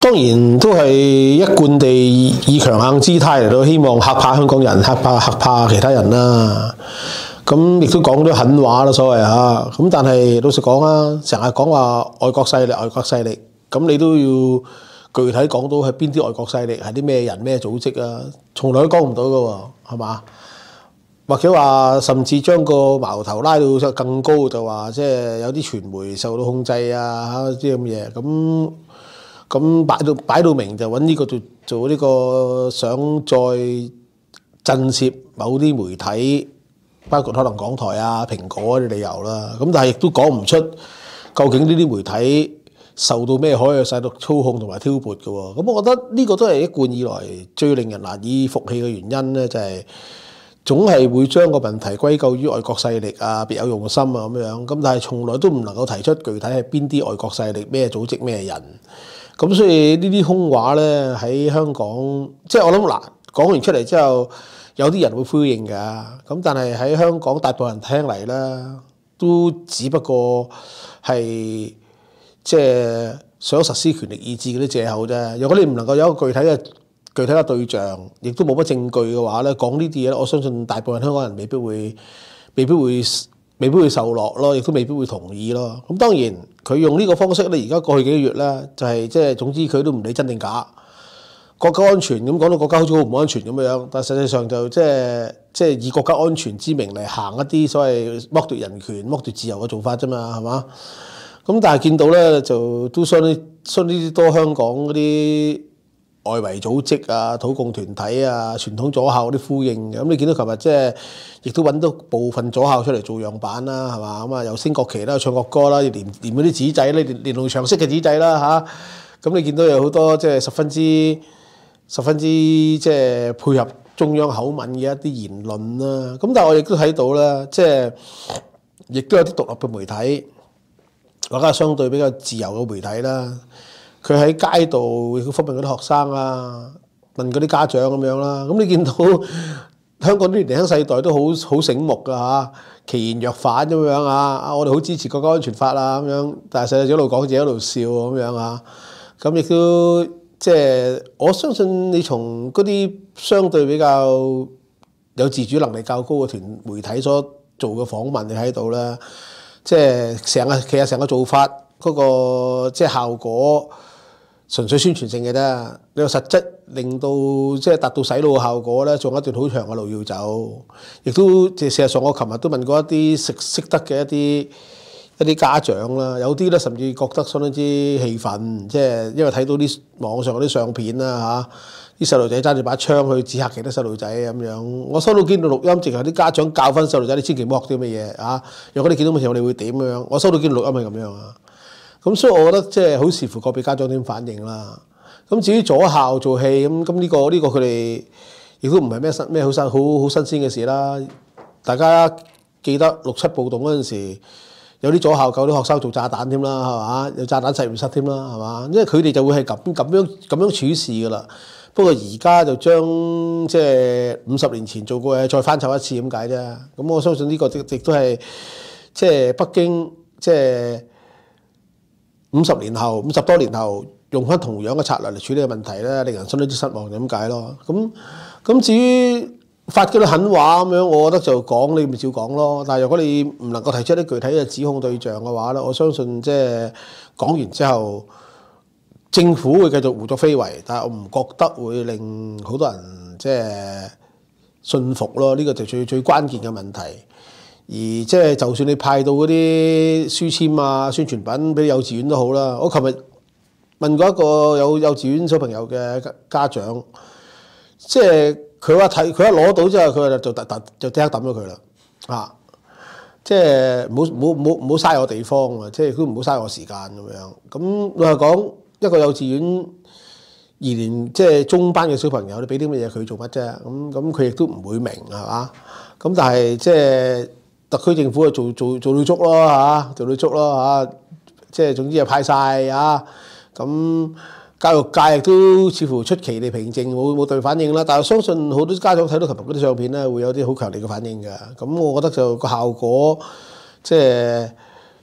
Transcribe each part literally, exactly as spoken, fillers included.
當然都係一貫地以強硬姿態嚟到希望嚇怕香港人、嚇怕嚇怕其他人啦。咁亦都講咗狠話啦，所謂嚇。咁但係老實講啊，成日講話外國勢力、外國勢力，咁你都要具體講到係邊啲外國勢力，係啲咩人、咩組織啊？從來都講唔到㗎喎，係嘛？或者話甚至將個矛頭拉到更高，就話即係有啲傳媒受到控制啊，嚇啲咁嘢。咁咁擺到擺到明就揾呢個做做呢個想再震懾某啲媒體，包括可能港台啊、蘋果嗰啲理由啦。咁但係亦都講唔出究竟呢啲媒體受到咩海外勢力操控同埋挑撥嘅喎。咁我覺得呢個都係一貫以來最令人難以服氣嘅原因咧，就係總係會將個問題歸咎於外國勢力啊、別有用心啊咁樣。咁但係從來都唔能夠提出具體係邊啲外國勢力、咩組織、咩人。咁所以呢啲空話咧喺香港，即係我諗嗱講完出嚟之後，有啲人會呼應㗎。咁但係喺香港大部分人聽嚟咧，都只不過係即係想實施權力意志嗰啲藉口啫。如果你唔能夠有一個具體嘅具體嘅對象，亦都冇乜證據嘅話咧，講呢啲嘢咧，我相信大部分香港人未必會、未必會、未必會受落咯，亦都未必會同意咯。咁當然佢用呢個方式咧，而家過去幾個月咧，就係即係總之佢都唔理真定假，國家安全咁講到國家好似好唔安全咁樣，但實際上就即係即係以國家安全之名嚟行一啲所謂剝奪人權、剝奪自由嘅做法啫嘛，係嘛？咁但係見到咧就都相啲相啲多香港嗰啲外圍組織啊、土共團體啊、傳統左校嗰啲呼應嘅。咁你見到琴日即係亦都揾到部分左校出嚟做樣板啦，係嘛？咁啊又升國旗啦、唱國歌啦，連連嗰啲紙仔咧，連連儂牆式嘅紙仔啦嚇。咁你見到有好多即係十分之十分之即係配合中央口吻嘅一啲言論啦。咁但係我亦都睇到啦，即係亦都有啲獨立嘅媒體，或者係相對比較自由嘅媒體啦。佢喺街度亦都訪問嗰啲學生啊，問嗰啲家長咁樣啦。咁你見到香港啲年輕世代都好好醒目㗎嚇，其言若反咁樣啊！啊，我哋好支持國家安全法啊咁樣，但係細細仔一路講自己一路笑咁樣啊。咁亦都即係我相信你從嗰啲相對比較有自主能力較高嘅團媒體所做嘅訪問，你睇到啦，即係成個其實成個做法嗰個即係效果，純粹宣傳性嘅啫，你個實質令到即係達到洗腦嘅效果咧，仲有一段好長嘅路要走。亦都即係事實上，我琴日都問過一啲識識得嘅一啲一啲家長啦，有啲咧甚至覺得相當之氣憤，即係因為睇到啲網上嗰啲相片啦嚇，啲細路仔揸住把槍去指嚇其他細路仔咁樣。我收到見到錄音，淨係啲家長教翻細路仔，你千祈唔好學啲乜嘢啊！如果你見到乜嘢，我哋會點咁樣？我收到見到錄音係咁樣啊。咁所以，我覺得即係好視乎個別家長點反應啦。咁至於左校做戲咁，咁呢個呢個佢哋亦都唔係咩新咩好新好好新鮮嘅事啦。大家記得六七暴動嗰陣時，有啲左校教啲學生做炸彈添啦，係嘛？有炸彈實驗室添啦，係嘛？因為佢哋就會係咁咁樣咁樣處事㗎啦。不過而家就將即係五十年前做過嘅再翻炒一次咁解啫。咁我相信呢個亦亦都係即係北京即係五十年後、五十多年後用翻同樣嘅策略嚟處理嘅問題咧，令人相當之失望，就咁解咯。咁咁至於發嗰啲狠話咁樣，我覺得就講你咪照講咯。但係如果你唔能夠提出一啲具體嘅指控對象嘅話咧，我相信即係講完之後，政府會繼續胡作非為，但係我唔覺得會令好多人即係信服咯。呢個就最最關鍵嘅問題。而即係就算你派到嗰啲書籤啊、宣傳品俾幼稚園都好啦。我琴日問過一個有幼稚園小朋友嘅家長，即係佢話睇佢一攞到之後，佢就就就即刻抌咗佢啦。啊，即係唔好唔好唔好唔好嘥我地方啊！即係都唔好嘥我時間咁樣。咁老實講，一個幼稚園二年即係中班嘅小朋友，你俾啲乜嘢佢做乜啫？咁咁佢亦都唔會明係嘛？咁但係即係特區政府就做做做到足咯嚇，做到足咯嚇，即係總之就派晒啊！咁教育界亦都似乎出奇地平靜，冇冇對反應啦。但係相信好多家長睇到琴日嗰啲相片咧，會有啲好強烈嘅反應嘅。咁我覺得就個效果即係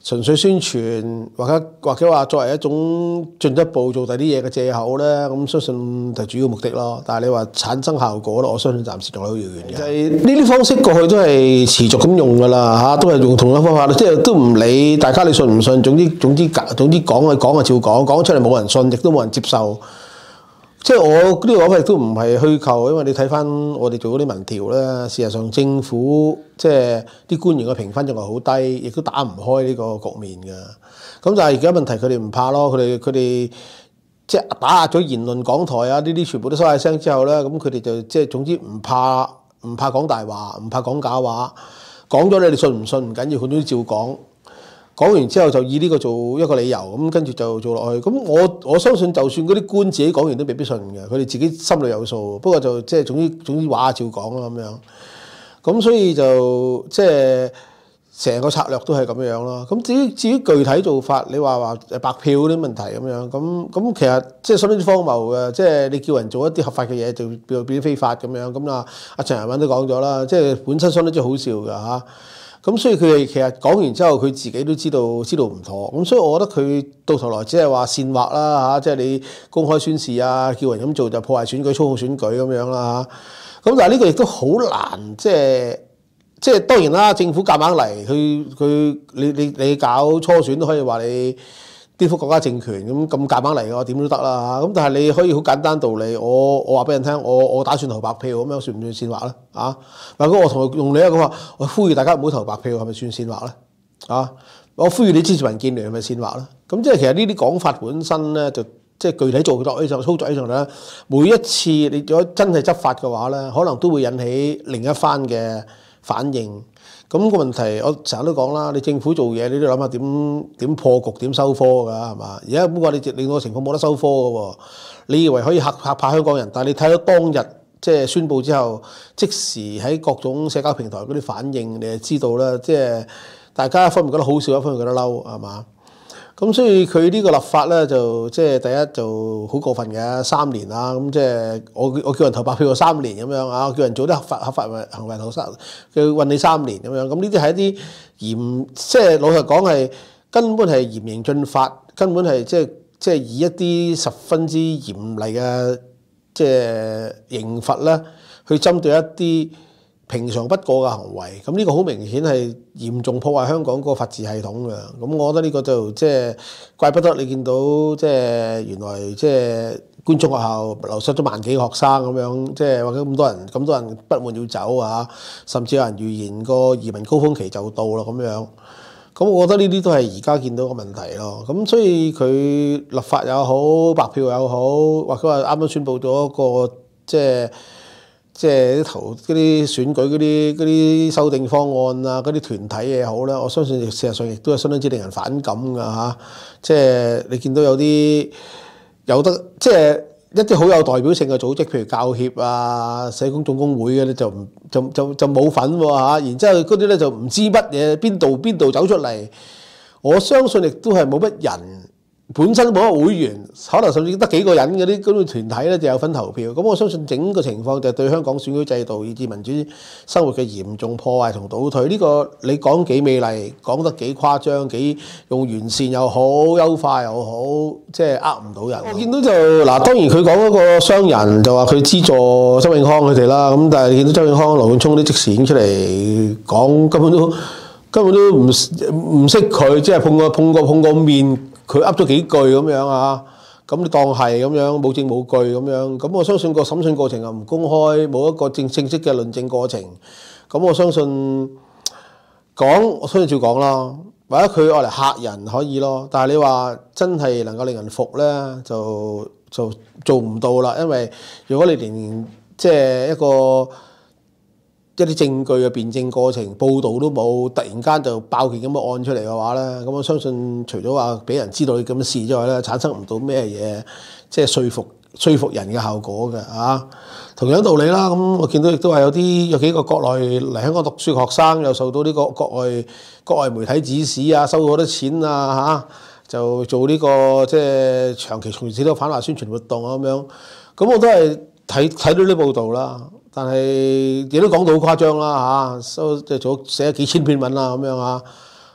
純粹宣傳，或者或者話作為一種進一步做第啲嘢嘅藉口咧，咁相信就主要目的咯。但係你話產生效果咯，我相信暫時仲係好遙遠嘅。就係呢啲方式過去都係持續咁用㗎啦嚇，都係用同樣方法，即係都唔理大家你信唔信，總之總之總之講啊講啊照講，講出嚟冇人信，亦都冇人接受。即係我呢個講法亦都唔係虛構，因為你睇翻我哋做嗰啲民調咧，事實上政府即係啲官員嘅評分仲係好低，亦都打唔開呢個局面嘅。咁但係而家問題佢哋唔怕咯，佢哋佢哋即係打壓咗言論港台啊呢啲全部都收晒聲之後咧，咁佢哋就即係總之唔怕唔怕講大話，唔怕講假話，講咗你哋信唔信唔緊要，佢都照講。講完之後就以呢個做一個理由，咁跟住就做落去。咁我我相信就算嗰啲官自己講完都未必信嘅，佢哋自己心裏有數。不過就即係總之總之話照講啦咁樣。咁所以就即係成個策略都係咁樣咯。咁至於至於具體做法，你話話白票嗰啲問題咁樣，咁咁其實即係相當之荒謬嘅。即係你叫人做一啲合法嘅嘢，就變變非法咁樣。咁啊，阿陳仁敏都講咗啦，即係本身相當之好笑㗎嚇。咁所以佢哋其實講完之後，佢自己都知道知道唔妥。咁所以我覺得佢到頭來只係話煽惑啦嚇，即係你公開宣示啊，叫人咁做就破壞選舉、操控選舉咁樣啦嚇。咁但係呢個亦都好難，即係即係當然啦，政府夾硬嚟，佢佢你你你搞初選都可以話你顛覆國家政權咁咁夾硬嚟嘅話，點都得啦嚇。咁但係你可以好簡單道理，我我話俾人聽，我我打算投白票咁樣，算唔算煽惑咧？啊，或者我同佢用你一個話，我呼籲大家唔好投白票，係咪算煽惑咧？啊，我呼籲你支持民建聯，係咪煽惑咧？咁即係其實呢啲講法本身咧，就即係具體做作起上操作起上咧，每一次你如果真係執法嘅話咧，可能都會引起另一番嘅反應。咁個問題，我成日都講啦，你政府做嘢，你都諗下點點破局、點收科㗎，係嘛？而家不過你令到個情況冇得收科㗎喎，你以為可以嚇嚇怕香港人，但係你睇到當日即係宣佈之後，即時喺各種社交平台嗰啲反應，你就知道啦，即係大家一方面覺得好笑，一方面覺得嬲，係嘛？咁所以佢呢個立法咧，就即係第一就好過分嘅，三年啦。咁即係我我叫人投白票三年咁樣啊，我叫人做啲合法合法行為投三，佢韞你三年咁樣。咁呢啲係一啲嚴，即係老實講係根本係嚴刑峻法，根本係即係即係以一啲十分之嚴厲嘅即係刑罰咧，去針對一啲平常不過嘅行為，咁呢個好明顯係嚴重破壞香港個法治系統嘅。咁我覺得呢個就即係怪不得你見到即係原來即係官中學校流失咗萬幾學生咁樣，即係或者咁多人咁多人不滿要走啊，甚至有人預言個移民高峰期就到啦咁樣。咁我覺得呢啲都係而家見到個問題咯。咁所以佢立法又好，白票又好，或者話啱啱宣佈咗一個即係。即係啲投嗰啲選舉嗰啲嗰啲修訂方案啊，嗰啲團體嘢好啦，我相信事實上亦都係相當之令人反感㗎嚇。即係你見到有啲有得即係一啲好有代表性嘅組織，譬如教協啊、社工總工會嘅咧，就唔就就就冇份喎嚇。然之後嗰啲咧就唔知乜嘢邊度邊度走出嚟，我相信亦都係冇乜人。本身冇乜會員，可能甚至得幾個人嗰啲嗰啲團體咧就有份投票。咁我相信整個情況就係對香港選舉制度以至民主生活嘅嚴重破壞同倒退。呢個你講幾美麗，講得幾誇張，幾用完善又好，優化又好，即係呃唔到人。我見到就嗱，當然佢講嗰個商人就話佢資助周永康佢哋啦。咁但係你見到周永康、羅冠聰啲即時已經出嚟講，根本都根本都唔唔識佢，即係碰過碰過碰過面。佢噏咗幾句咁樣啊，咁你當係咁樣冇證冇據咁樣，咁我相信個審訊過程又唔公開，冇一個正正式嘅論證過程，咁我相信講，我相信照講啦，或者佢愛嚟嚇人可以咯，但係你話真係能夠令人服咧，就就做唔到啦，因為如果你連即係一個一啲證據嘅辯證過程報導都冇，突然間就爆件咁嘅案出嚟嘅話咧，咁我相信除咗話俾人知道你咁嘅事之外咧，產生唔到咩嘢即係說服說服人嘅效果嘅啊。同樣道理啦，咁我見到亦都係有啲有幾個國內嚟香港讀書嘅學生又受到呢個國外國外媒體指使啊，收咗好多錢啊嚇，就做呢個即係長期從事呢個反華宣傳活動啊咁樣。咁我都係睇睇到啲報道啦。但係亦都講到好誇張啦嚇，收即係做寫咗幾千篇文啦咁樣嚇，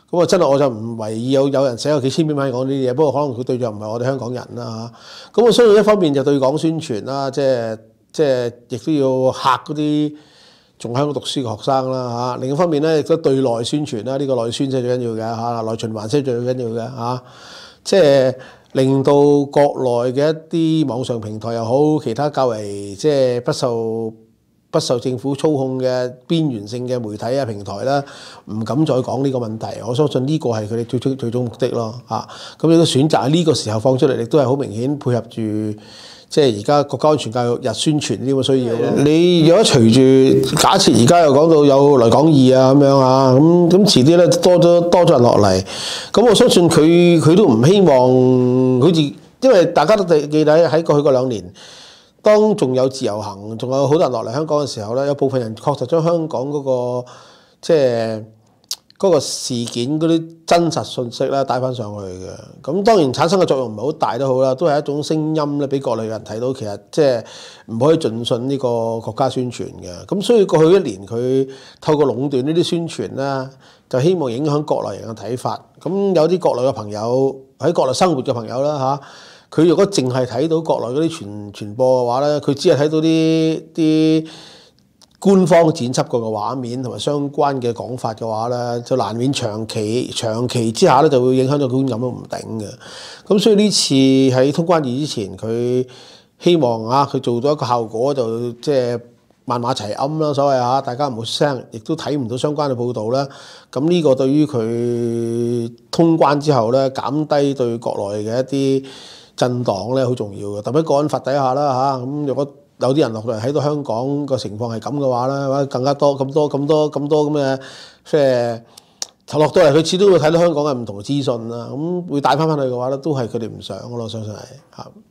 咁啊真係我就唔為意有有人寫有幾千篇文講呢啲嘢，不過可能佢對象唔係我哋香港人啦嚇。咁我相信一方面就對港宣傳啦，即係即係亦都要嚇嗰啲仲喺度讀書嘅學生啦嚇。另一方面咧，亦都對內宣傳啦，呢、這個內宣先係最緊要嘅嚇，內循環先係最緊要嘅嚇。即係令到國內嘅一啲網上平台又好，其他較為即係不受不受政府操控嘅邊緣性嘅媒體啊平台啦，唔敢再講呢個問題。我相信呢個係佢哋最終最終目的咯嚇。咁你都選擇喺呢個時候放出嚟，亦都係好明顯配合住即係而家國家安全教育日宣傳呢個需要咯。你如果隨住假設而家又講到有來港易啊咁樣啊，咁咁遲啲咧多咗多咗人落嚟，咁我相信佢佢都唔希望好似，因為大家都記得喺過去嗰兩年。當仲有自由行，仲有好多人落嚟香港嘅時候咧，有部分人確實將香港嗰個即係嗰個事件嗰啲真實信息咧帶翻上去嘅。咁當然產生嘅作用唔係好大都好啦，都係一種聲音咧，俾國內人睇到其實即係唔可以盡信呢個國家宣傳嘅。咁所以過去一年佢透過壟斷呢啲宣傳咧，就希望影響國內人嘅睇法。咁有啲國內嘅朋友喺國內生活嘅朋友啦嚇。佢如果淨係睇到國內嗰啲傳傳播嘅話咧，佢只係睇到啲啲官方剪輯過嘅畫面同埋相關嘅講法嘅話咧，就難免長期長期之下咧就會影響到觀感都唔頂嘅。咁所以呢次喺通關易之前，佢希望啊佢做到一個效果，就即係萬馬齊喑啦，所謂嚇大家唔好聲，亦都睇唔到相關嘅報導啦。咁呢個對於佢通關之後咧，減低對國內嘅一啲震盪咧好重要嘅，特別喺國安法底下啦嚇，咁如果有啲人落嚟喺到香港個情況係咁嘅話咧，或者更加多咁多咁多咁多咁嘅，即係落到嚟佢始終會睇到香港嘅唔同嘅資訊啦，咁會帶翻翻去嘅話咧，都係佢哋唔想嘅咯，相信係嚇。